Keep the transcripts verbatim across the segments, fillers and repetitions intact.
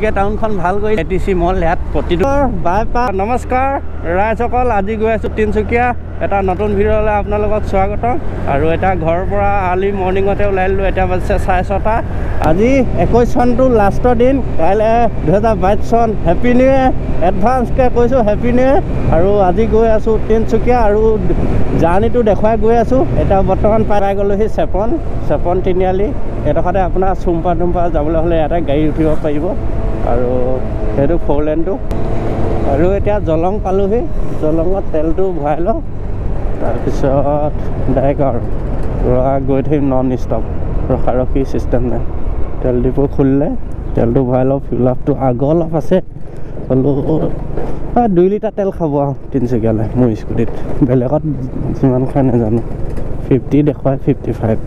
তিনচুকীয়া টাউনখন ভাল কৰি এ T C মল ইয়াত প্ৰতিটো বাইপাছ। নমস্কাৰ ৰাইজসকল, আজি গৈ আছোঁ তিনচুকীয়া। এটা নতুন ভিডিঅ'লৈ আপোনালোকক স্বাগতম। আৰু এটা ঘৰৰ পৰা আৰ্লি মৰ্ণিঙতে ওলাই দিলোঁ। এতিয়া বাজিছে চাৰে ছটা। আজি একৈছ চনটো লাষ্টৰ দিন, কাইলৈ দুহেজাৰ বাইছ চন। হেপী নিউ ইয়েৰ এডভান্সকৈ কৈছোঁ, হেপী নিউ ইয়েৰ। আৰু আজি গৈ আছোঁ তিনচুকীয়া আৰু জাৰ্ণিটো দেখুৱাই গৈ আছোঁ। এতিয়া বৰ্তমান পাই গ'লোহি চেপন চেপন তিনিআলি। এডোখৰতে আপোনাৰ চুম্পা টুম্পা যাবলৈ হ'লে ইয়াতে গাড়ী উঠিব পাৰিব। আৰু সেইটো ফ'ৰ লেনটো। আৰু এতিয়া জলং পালোহি। জলঙত তেলটো ভৰাই লওঁ, তাৰপিছত ডাইৰেক্ট আৰু গৈ থাকিম নন ষ্টপ, ৰখা ৰখি চিষ্টেম নাই। তেল ডিপু খুলিলে তেলটো ভৰাই লওঁ। ফিল আপটো আগৰ অলপ আছে, হ'লেও দুই লিটাৰ তেল খাব আৰু তিনচুকীয়ালৈ মোৰ স্কুটিত। বেলেগত যিমান খাই নাজানো। ফিফটি দেখুৱাই ফিফটি ফাইভ।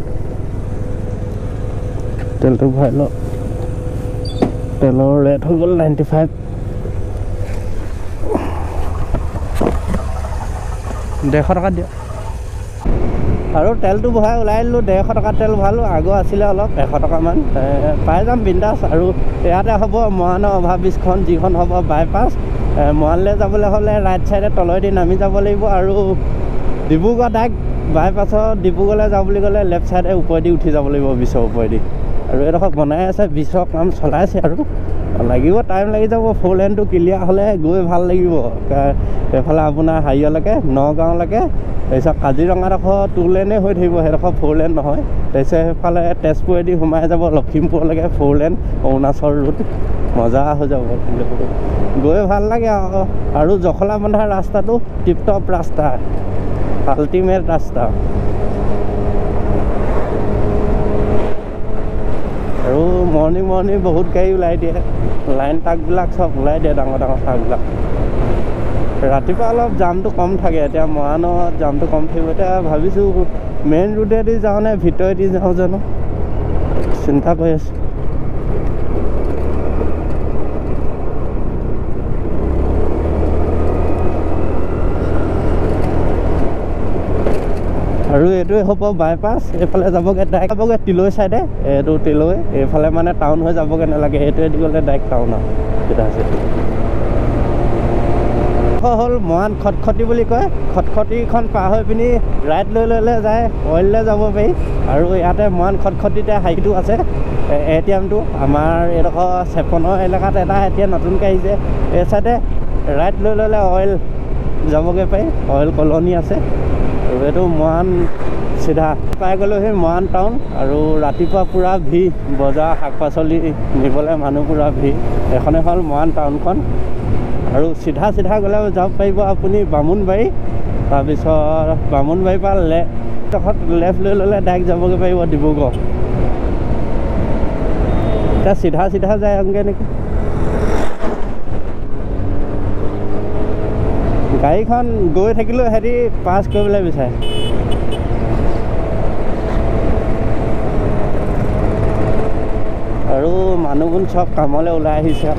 তেলটো ভৰাই লওঁ। তেলৰ ৰেট হৈ গ'ল নাইণ্টি ফাইভ। ডেৰশ টকা দিয়ক। আৰু তেলটো ভৰাই ওলাই দিলোঁ। ডেৰশ টকা তেল ভৰালোঁ। আগৰ আছিলে অলপ এশ টকামান। পাই যাম বিন্দাছ। আৰু ইয়াতে হ'ব মৰাণৰ অভাৰব্ৰিজখন, যিখন হ'ব বাইপাছ। মৰাণলৈ যাবলৈ হ'লে ৰাইট চাইডে তলেদি নামি যাব লাগিব। আৰু ডিব্ৰুগড় ডাইৰেক্ট বাইপাছৰ ডিব্ৰুগড়লৈ যাওঁ বুলি ক'লে লেফ্ট চাইডে ওপৰেদি উঠি যাব লাগিব, ব্ৰিজৰ ওপৰেদি। আৰু এইডোখৰ বনাই আছে, ব্ৰিজৰ কাম চলাইছে আৰু লাগিব, টাইম লাগি যাব। ফ'ৰ লেনটো ক্লিয়াৰ হ'লে গৈ ভাল লাগিব। এইফালে আপোনাৰ হাৰিয়ালৈকে নগাঁৱলৈকে, তাৰপিছত কাজিৰঙাডোখৰ টু লেনেই হৈ থাকিব, সেইডোখৰ ফ'ৰ লেন নহয়। তাৰপিছত সেইফালে তেজপুৰেদি সোমাই যাব লখিমপুৰলৈকে ফ'ৰ লেন, অৰুণাচল ৰোড। মজা হৈ যাব, গৈ ভাল লাগে আৰু। আৰু জখলা বন্ধা ৰাস্তাটো টিপটপ ৰাস্তা, আল্টিমেট ৰাস্তা। আৰু মৰ্ণিং মৰ্ণিং বহুত গাড়ী ওলাই দিয়ে, লাইন ট্ৰাকবিলাক চব ওলাই দিয়ে, ডাঙৰ ডাঙৰ ট্ৰাকবিলাক। ৰাতিপুৱা অলপ জামটো কম থাকে। এতিয়া মৰাণত জামটো কম থাকিব। এতিয়া ভাবিছোঁ মেইন ৰোডেদি যাওঁ নে ভিতৰেদি যাওঁ জানো, চিন্তা কৰি আছোঁ। আৰু এইটোৱে হ'ব বাইপাছ। এইফালে যাবগৈ ডাইৰেক্ট যাবগৈ তিলৈ চাইডে। এইটো তিলৈ, এইফালে মানে টাউন হৈ যাবগৈ নালাগে। এইটোৱেদি গ'লে ডাইৰেক্ট টাউন আৰু চিধা চিধি। হ'ল মৰাণ খটখটি বুলি কয়। খটখটিখন পাৰ হৈ পিনি ৰাইট লৈ ল'লে যায় অইললৈ যাব পাৰি। আৰু ইয়াতে মৰাণ খটখটিতে হাইটো আছে, এ টি এমটো। আমাৰ এইডোখৰ চেপনৰ এলেকাত এটা এতিয়া নতুনকৈ আহিছে। এই চাইডে ৰাইট লৈ ল'লে অইল যাবগৈ পাৰি, অইল কলনি আছে। আৰু এইটো মৰাণ চিধা পাই গ'লোঁ সেই মৰাণ টাউন। আৰু ৰাতিপুৱা পূৰা ভিৰ, বজাৰ শাক পাচলি নিবলৈ মানুহ পূৰা ভিৰ। এখনে হ'ল মৰাণ টাউনখন। আৰু চিধা চিধা গ'লে যাব পাৰিব আপুনি বামুণবাৰী। তাৰপিছত বামুণবাৰীৰ পৰা লেফ্ট লেফ্ট লৈ ল'লে ডাইৰেক্ট যাবগৈ পাৰিব ডিব্ৰুগড়। এতিয়া চিধা চিধা যায় আনকৈ নেকি। গাড়ীখন গৈ থাকিলেও সিহঁতি পাছ কৰিবলৈ বিচাৰে। আৰু মানুহবোৰ চব কামলৈ ওলাই আহিছে।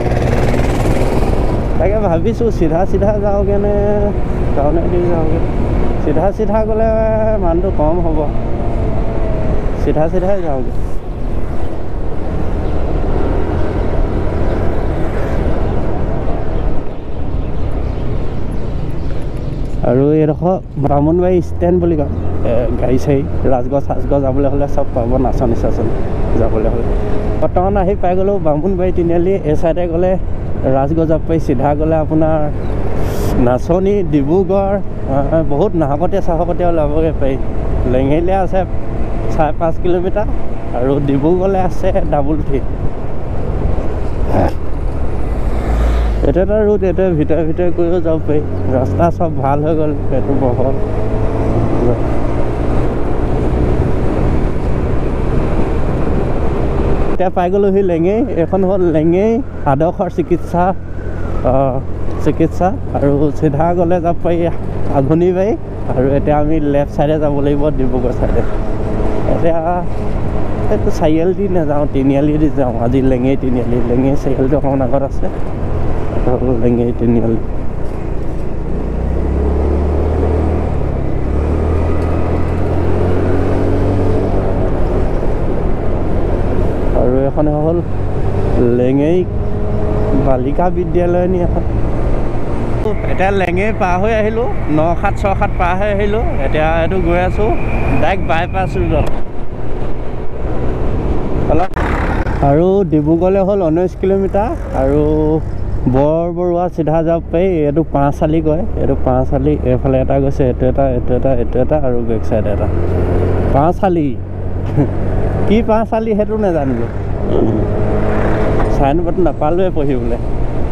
তাকে ভাবিছোঁ চিধা চিধা যাওঁগৈ নে টাউনেদি যাওঁগৈ। চিধা চিধা গ'লে মানুহটো কম হ'ব, চিধা চিধাই যাওঁগৈ। আৰু এইডোখৰ বামুণবাৰী ষ্টেণ্ড বুলি কয়। গাড়ী চাড়ী ৰাজগড় চাজগড় যাবলৈ হ'লে চব পাব, নাচনী চাচনী যাবলৈ হ'লে। বৰ্তমান আহি পাই গ'লোঁ বামুণবাৰী তিনিআলি। এই চাইডে গ'লে ৰাজগড় যাব পাৰি, চিধা গ'লে আপোনাৰ নাচনী, ডিব্ৰুগড়, বহুত নাহকটীয়া চাহকটীয়া ওলাবগৈ পাৰি। লেঙেলীয়া আছে চাৰে পাঁচ কিলোমিটাৰ। আৰু ডিব্ৰুগড়লৈ আছে ডাবুল থ্ৰী। এইটো এটা ৰুট, এইটোৱে ভিতৰে ভিতৰে কৰিও যাব পাৰি। ৰাস্তা চব ভাল হৈ গ'ল, এইটো বহল। এতিয়া পাই গ'লোহি লেঙেই। এইখন হ'ল লেঙেই আদৰ্শৰ চিকিৎসা চিকিৎসা আৰু চিধা গ'লে যাব পাৰি আঘোণীবাৰী। আৰু এতিয়া আমি লেফ্ট চাইডে যাব লাগিব ডিব্ৰুগড় চাইডে। এতিয়া এইটো চাৰিআলি দি নাযাওঁ, তিনিআলি দি যাওঁ আজি। লেঙেই তিনিআলি, লেঙেই চাৰিআলিটো অকণমান আগত আছে। লেঙেই তিনিআলি। আৰু এখন হ'ল লেঙেই বালিকা বিদ্যালয় নি এখন এতিয়া লেঙেই পাৰ হৈ আহিলোঁ ন সাত ছয় সাত পাৰ হৈ আহিলোঁ এতিয়া এইটো গৈ আছোঁ ডাইৰেক্ট বাইপাছ ৰোডত অলপ আৰু ডিব্ৰুগড়লৈ হ'ল ঊনৈছ কিলোমিটাৰ আৰু বৰ বৰুৱা চিধা যাব পাৰি এইটো পাঁচআলি কয় এইটো পাঁচআলি এইফালে এটা গৈছে এইটো এটা এইটো এটা এইটো এটা আৰু বেক চাইড এটা পাঁচআলি কি পাঁচআলি সেইটো নাজানিলোঁ চাইনবোৰ্ড নাপালোৱে পঢ়িবলৈ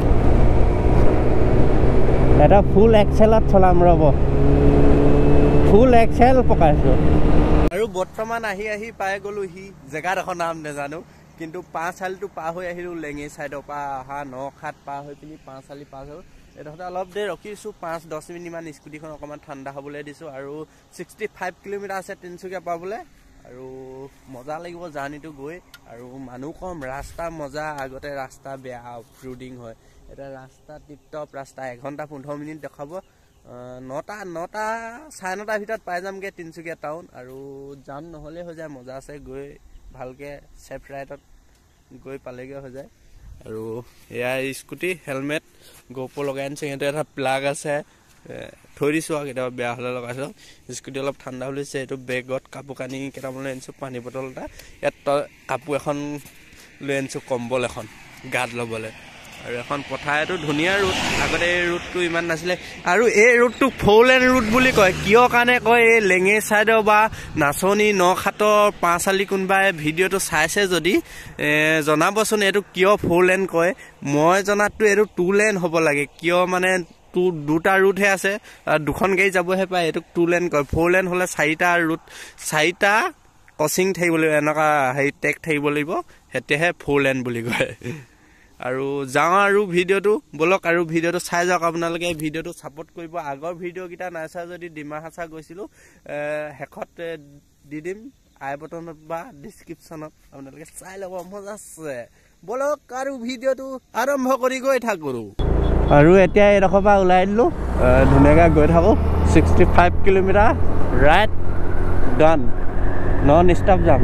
এটা ফুল এক্সেলত চলাম ৰ'ব ফুল এক্সেল পকাইছোঁ আৰু বৰ্তমান আহি আহি পাই গ'লোঁ সি জেগাডোখৰ নাম নাজানো কিন্তু পাঁচআলিটো পাৰ হৈ আহিলোঁ লেঙেই চাইডৰ পৰা অহা ন সাত পাৰ হৈ পিনি পাঁচআলি পাৰ হ'ল এইডোখৰতে অলপ দেৰি ৰখিছোঁ পাঁচ দহ মিনিটমান স্কুটিখন অকণমান ঠাণ্ডা হ'বলৈ দিছোঁ আৰু ছিক্সটি ফাইভ কিলোমিটাৰ আছে তিনিচুকীয়া পাবলৈ আৰু মজা লাগিব জাৰ্ণিটো গৈ আৰু মানুহ কম ৰাস্তা মজা আগতে ৰাস্তা বেয়া অফ ৰোডিং হয় এতিয়া ৰাস্তা টিপটপ ৰাস্তা এঘণ্টা পোন্ধৰ মিনিট দেখাব নটা নটা চাৰে নটাৰ ভিতৰত পাই যামগৈ তিনিচুকীয়া টাউন আৰু যাম নহ'লে হৈ যায় মজা আছে গৈ ভালকৈ ছেফ ৰাইডত গৈ পালেগৈ হৈ যায় আৰু এয়া স্কুটি হেলমেট গ'প' লগাই আনিছে সিহঁতে এটা প্লাগ আছে থৈ দিছোঁ আৰু কেতিয়াবা বেয়া হ'লে লগাইছোঁ স্কুটি অলপ ঠাণ্ডা বুলিছে এইটো বেগত কাপোৰ কানি কেইটামান লৈ আনিছোঁ পানী বটল এটা ইয়াত কাপোৰ এখন লৈ আনিছোঁ কম্বল এখন গাত ল'বলৈ আৰু এখন পথাৰটো ধুনীয়া ৰুট আগতে এই ৰুটটো ইমান নাছিলে আৰু এই ৰুটটোক ফ'ৰ লেন ৰুট বুলি কয় কিয় কাৰণে কয় এই লেঙেই ছাইডৰ বা নাচনি ন সাতৰ পাঁচআলি কোনোবাই ভিডিঅ'টো চাইছে যদি জনাবচোন এইটো কিয় ফ'ৰ লেন কয় মই জনাততো এইটো টু লেন হ'ব লাগে কিয় মানে টু দুটা ৰুটহে আছে দুখন গাড়ী যাবহে পায় এইটোক টু লেন কয় ফ'ৰ লেন হ'লে চাৰিটা ৰুট চাৰিটা ক্ৰচিং থাকিব লাগিব এনেকুৱা হেৰি টেক থাকিব লাগিব সেতিয়াহে ফ'ৰ লেন বুলি কয় আৰু যাওঁ আৰু ভিডিঅ'টো বলক আৰু ভিডিঅ'টো চাই যাওক আপোনালোকে ভিডিঅ'টো ছাপোৰ্ট কৰিব আগৰ ভিডিঅ'কেইটা নাই চাই যদি ডিমা হাছা গৈছিলোঁ শেষত দি দিম আই বটনত বা ডিছক্ৰিপশ্যনত আপোনালোকে চাই ল'ব মজা আছে বলক আৰু ভিডিঅ'টো আৰম্ভ কৰি গৈ থাকোঁ আৰু এতিয়া এইডোখৰ পৰা ওলাই দিলোঁ ধুনীয়াকৈ গৈ থাকোঁ ছিক্সটি ফাইভ কিলোমিটাৰ ৰাইট ডান নন ষ্টপ যাম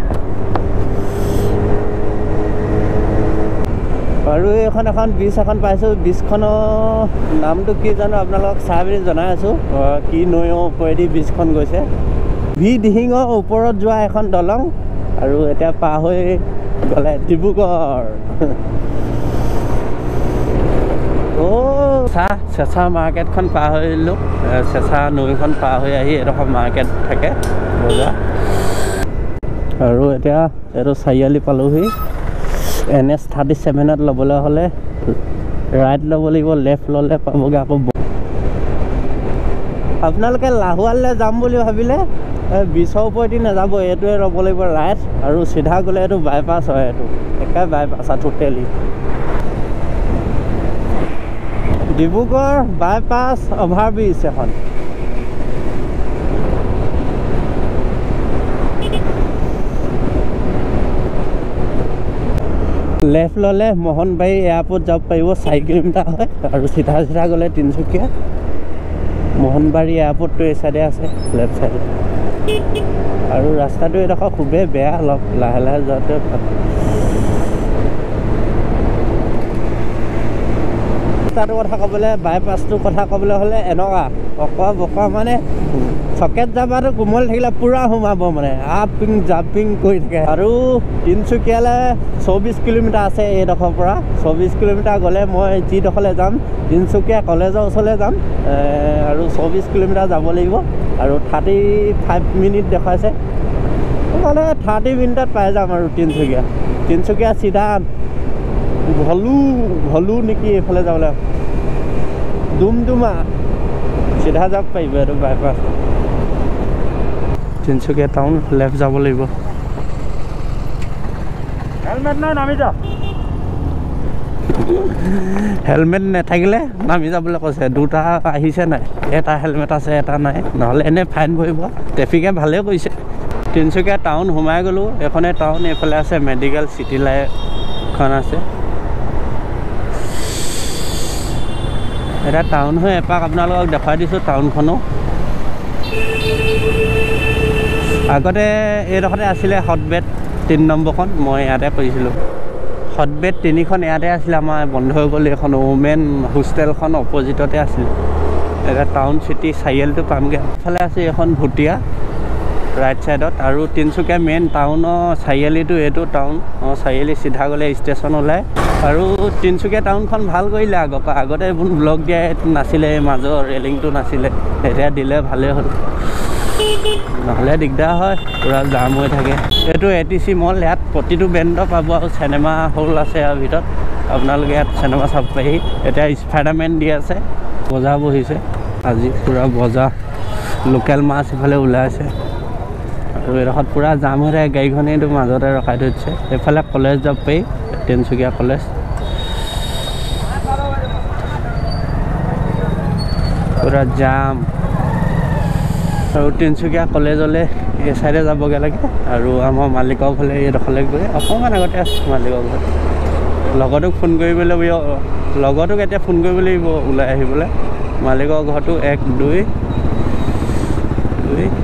আৰু এইখন এখন ব্ৰিজ এখন পাইছোঁ ব্ৰিজখনৰ নামটো কি জানো আপোনালোকক চাই পিনি জনাই আছোঁ কি নৈৰ ওপৰেদি ব্ৰিজখন গৈছে ভি দিহিঙৰ ওপৰত যোৱা এখন দলং আৰু এতিয়া পাৰ হৈ গ'লে ডিব্ৰুগড় অ' চাহ চেঁচা মাৰ্কেটখন পাৰ হৈ দিলোঁ চেঁচা নৈখন পাৰ হৈ আহি এডোখৰ মাৰ্কেট থাকে বজাৰ আৰু এতিয়া এইটো চাৰিআলি পালোহি এন এছ থাৰ্টি ছেভেনত ল'বলৈ হ'লে ৰাইট ল'ব লাগিব লেফ্ট ল'লে পাবগৈ আকৌ আপোনালোকে লাহোৱালৈ যাম বুলি ভাবিলে ব্ৰিজৰ ওপৰেদি নাযাব এইটোৱে ল'ব লাগিব ৰাইট আৰু চিধা গ'লে এইটো বাইপাছ হয় এইটো একে বাইপাছ আৰু totally Dibrugarh bypass over bridge এখন লেফ্ট ল'লে মোহনবাৰী এয়াৰপৰ্ট যাব পাৰিব চাৰি কিলোমিটাৰ হয় আৰু চিধা চিধা গ'লে তিনিচুকীয়া মোহনবাৰী এয়াৰপৰ্টটো এই চাইডে আছে লেফ্ট চাইডে আৰু ৰাস্তাটো এডোখৰ খুবেই বেয়া অলপ লাহে লাহে যোৱাটোৱে ভাল ৰাস্তাটোৰ কথা ক'বলৈ বাইপাছটোৰ কথা ক'বলৈ হ'লে এনেকুৱা অকৰা বকৰা মানে চকেট যাবাটো কোমল থাকিলে পূৰা সোমাব মানে আপিং জাপিং কৰি থাকে আৰু তিনিচুকীয়ালৈ চৌবিছ কিলোমিটাৰ আছে এইডোখৰ পৰা চৌবিছ কিলোমিটাৰ গ'লে মই যিডোখৰলৈ যাম তিনিচুকীয়া কলেজৰ ওচৰলৈ যাম আৰু চৌবিছ কিলোমিটাৰ যাব লাগিব আৰু থাৰ্টি ফাইভ মিনিট দেখুৱাইছে মানে থাৰ্টি মিনিটত পাই যাম আৰু তিনিচুকীয়া তিনিচুকীয়া চিধা ভলু ভলু নেকি এইফালে যাবলৈ ডুমডুমা চিধা যাব পাৰিব এইটো বাইপাছ তিনিচুকীয়া টাউন লেফ্ট যাব লাগিব হেলমেট নাই নামি যা হেলমেট নাথাকিলে নামি যাবলৈ কৈছে দুটা আহিছে নাই এটা হেলমেট আছে এটা নাই নহ'লে এনেই ফাইন ভৰিব ট্ৰেফিকে ভালেই কৰিছে তিনিচুকীয়া টাউন সোমাই গ'লোঁ এইখনে টাউন এইফালে আছে মেডিকেল চিটি লাইফখন আছে এটা টাউন হৈ এপাক আপোনালোকক দেখুৱাই দিছোঁ টাউনখনো আগতে এইডোখৰতে আছিলে হটবেট তিনি নম্বৰখন মই ইয়াতে কৰিছিলোঁ হটবেড তিনিখন ইয়াতে আছিলে আমাৰ বন্ধ হৈ গ'ল এখন ওমেন হোষ্টেলখন অপজিটতে আছিলে এটা টাউন চিটি চাৰিআলিটো পামগৈ ফালে আছে এখন ভুটীয়া ৰাইট চাইডত আৰু তিনিচুকীয়া মেইন টাউনৰ চাৰিআলিটো এইটো টাউন অঁ চাৰিআলি চিধা গ'লে ষ্টেচন ওলায় আৰু তিনিচুকীয়া টাউনখন ভাল কৰিলে আগৰ আগতে এইবোৰ ব্লক দিয়া নাছিলে মাজৰ ৰেলিংটো নাছিলে এতিয়া দিলে ভালেই হ'ল নহ'লে দিগদাৰ হয় পূৰা জাম হৈ থাকে এইটো এ টি চি মল ইয়াত প্ৰতিটো ব্ৰেণ্ডৰ পাব আৰু চিনেমা হল আছে ইয়াৰ ভিতৰত আপোনালোকে ইয়াত চিনেমা চাব পাৰি এতিয়া স্পাইডাৰমেন দি আছে বজাৰ বহিছে আজি পূৰা বজাৰ লোকেল মাছ ইফালে ওলাই আছে আৰু এইডোখৰত পূৰা জাম হৈ থাকে গাড়ীখনেইটো মাজতে ৰখাই থৈ দিছে এইফালে কলেজ যাব পাৰি তিনিচুকীয়া কলেজ পূৰা জাম আৰু তিনিচুকীয়া কলেজলৈ এই চাইডে যাবগৈ লাগে আৰু আমাৰ মালিকৰ ফালে এইডোখৰলৈ গৈ অকণমান আগতে আছে মালিকৰ ঘৰ লগতোক ফোন কৰিবলৈ লগতোক এতিয়া ফোন কৰিব লাগিব ওলাই আহিবলৈ মালিকৰ ঘৰটো এক দুই দুই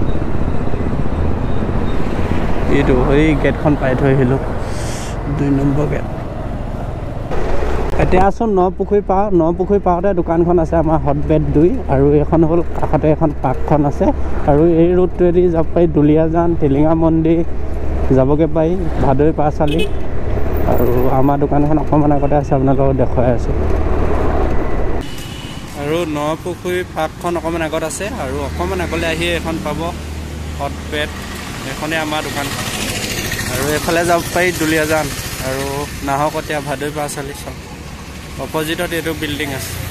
এইটো সেই গেটখন পাই থৈ আহিলোঁ দুই নম্বৰ গেট এতিয়া আছোঁ নপুখুৰী পাওঁ নপুখুৰী পাওঁতে দোকানখন আছে আমাৰ হটবেড দুই আৰু এইখন হ'ল কাষতে এখন পাৰ্কখন আছে আৰু এই ৰোডটোৱেদি যাব পাৰি দুলীয়াজান টিলিঙা মন্দিৰ যাবগৈ পাৰি ভাদৈ পাঁচআলি আৰু আমাৰ দোকানখন অকণমান আগতে আছে আপোনালোকক দেখুৱাই আছোঁ আৰু নপুখুৰী পাৰ্কখন অকণমান আগত আছে আৰু অকণমান আগলৈ আহি এইখন পাব হটবেড এইখনেই আমাৰ দোকানখন আৰু এইফালে যাব পাৰি দুলীয়াজান আৰু নাহকটীয়া ভাদৈ পাঁচআলি চব অপজিটত এইটো বিল্ডিং আছে